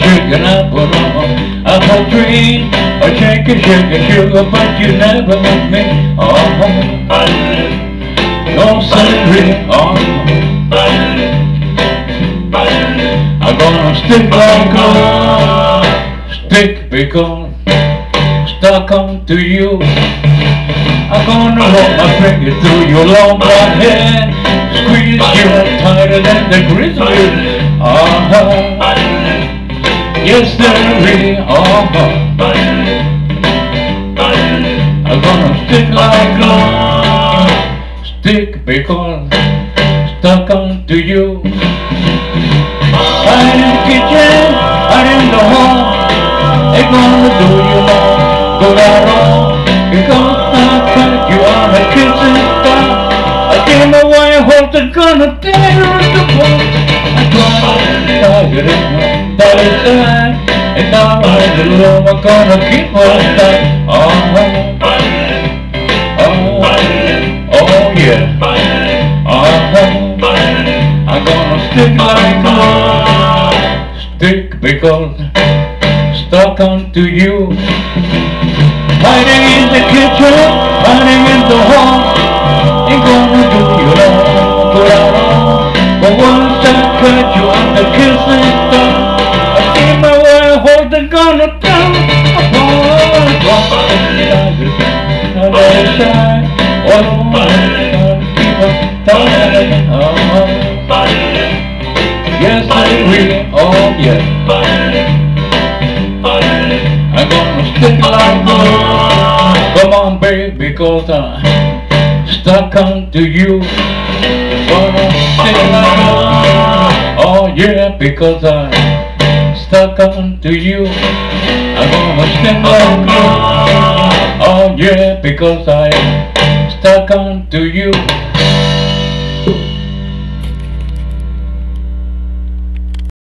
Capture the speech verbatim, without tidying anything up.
sugar, apple, apple tree. I shake it, shake it, sugar, but you never met me. Oh, no celery. Oh, I'm gonna stick like a stick because stuck onto you. I'm gonna run my finger through your long black hair, squeeze you tighter than the grizzly. Uh-huh. Yes, sirree. Uh-huh. I'm gonna stick like a stick because stuck onto you. Right in the kitchen, right in the hall, ain't gonna do you no good at all. Because I cut you on a kissing star. I came away, I hope they're gonna tear us apart. I tried to target it, that is sad. And now I'm the love, I'm gonna keep on that. Oh, oh, oh yeah. Oh, I'm gonna stick like a stick because stuck onto you. Hiding in the kitchen, hiding in the hall, ain't gonna do you no good at all. But once I cut you on the kissing star, I see my way, I hope they're gonna turn apart. Now let it shine, oh my God, keep on dying. Oh, yes, I will, oh yeah. I'm gonna stick like gold. Come on, baby, because I'm stuck onto you. Gonna stick like gold. Oh yeah, because I'm stuck onto you. I'm gonna stick like gold. Oh yeah, because I'm stuck onto you.